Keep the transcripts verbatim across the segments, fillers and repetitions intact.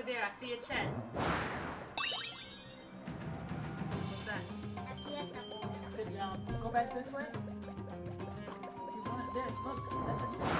there. I see a chest. What's that? Good job. Go back this way. You want it there. Look, that's a chest.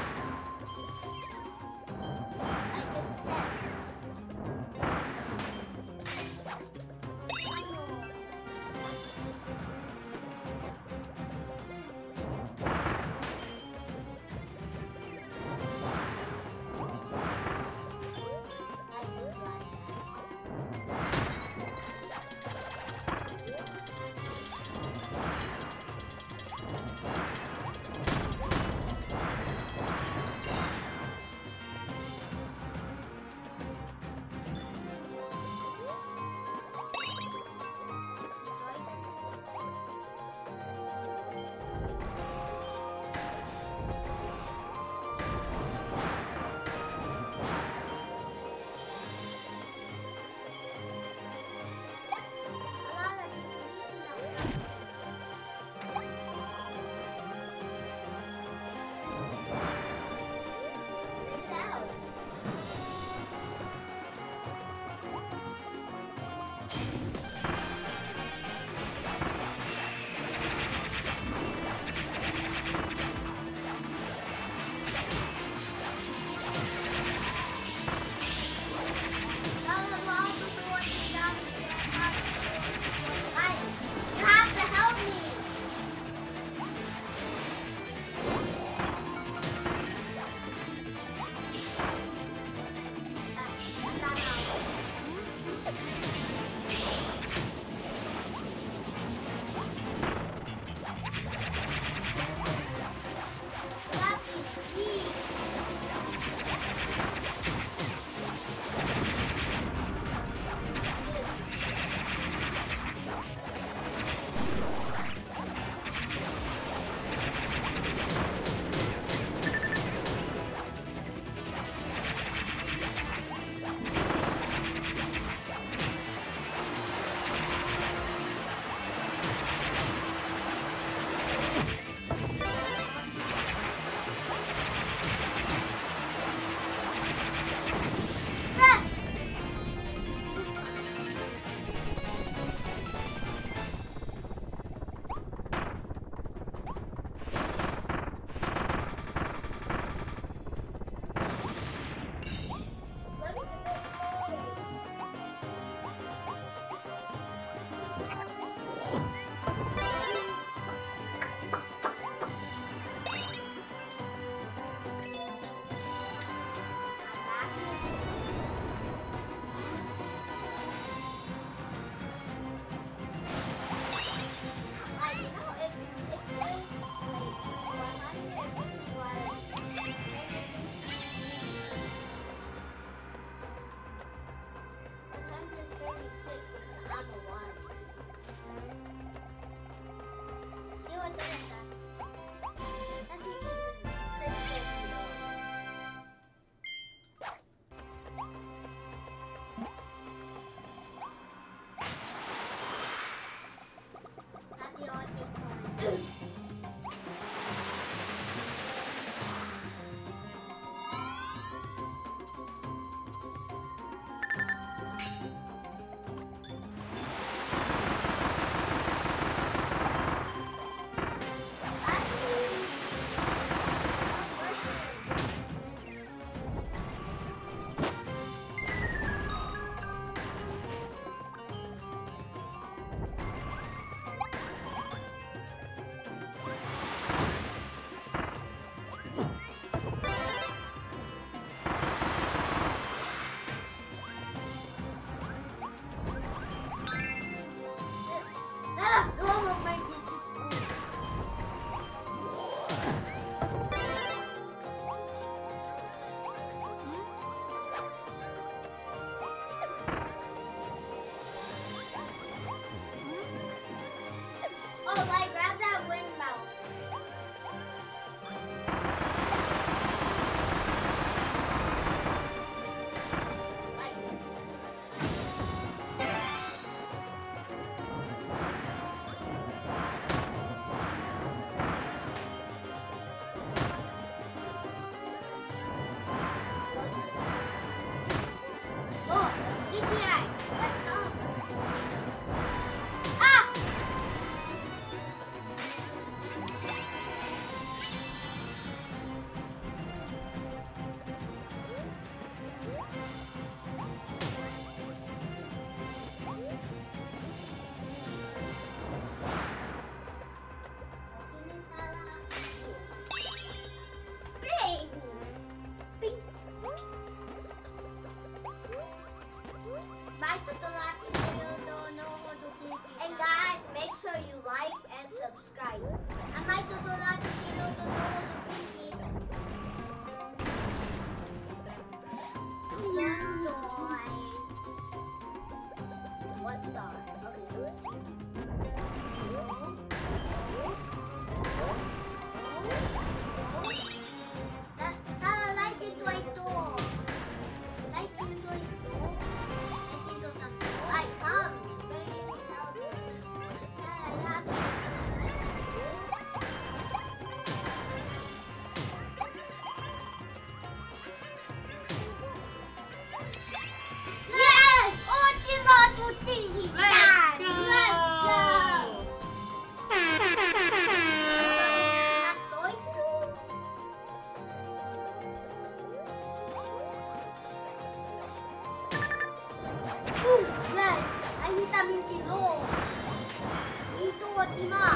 Oh. Ito, Tima.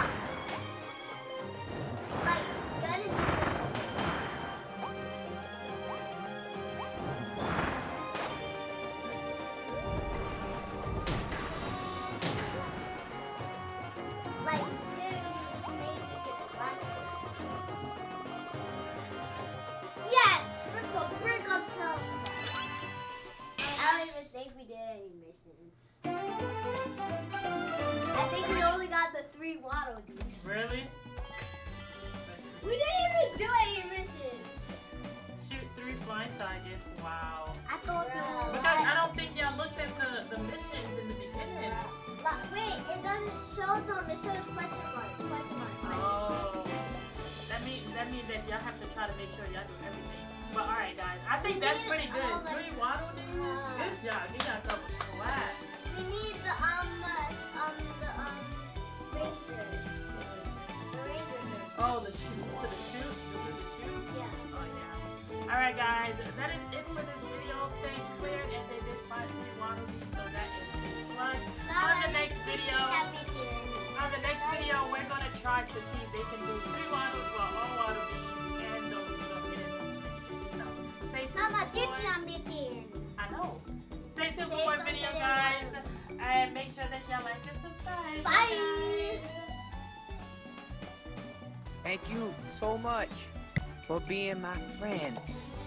Like, that is. Like, literally just made me get black. Yes! We're so brick of help. I don't even think we did any missions. I think we only got the three Waddle Dees. Really? We didn't even do any missions. Shoot three blind targets. Wow. I thought no. Because I don't think y'all looked at the, the missions in the beginning. But wait, it doesn't show them. It shows question mark. Question mark. Oh. That means that means that y'all have to try to make sure y'all do everything. But alright guys, I think We that's need pretty good. all the- Three Waddle Dees? Uh, Good job. Give yourself a swag. We need the um uh, um the um ranger. The ranger. Oh, the shoe. For the shoe? The the shoe? Yeah. Oh yeah. Alright guys, that is it for this video. Stage cleared and they did find three Waddle Dees, so that is fun. On the next video, on the next video, we're gonna try to see if they can do three Waddles for all Waddle Dees and those little hidden. So stay tuned Mama, for get more. me a meeting. I know. Stay tuned for Stay more tuned videos, for guys, the and make sure that y'all like and subscribe. Bye. Thank you so much for being my friends.